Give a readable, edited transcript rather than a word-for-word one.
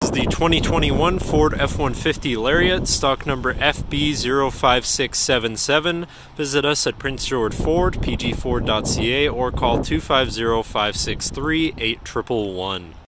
This is the 2021 Ford F-150 Lariat, stock number FB05677. Visit us at Prince George Ford, pgford.ca, or call 250-563-8111.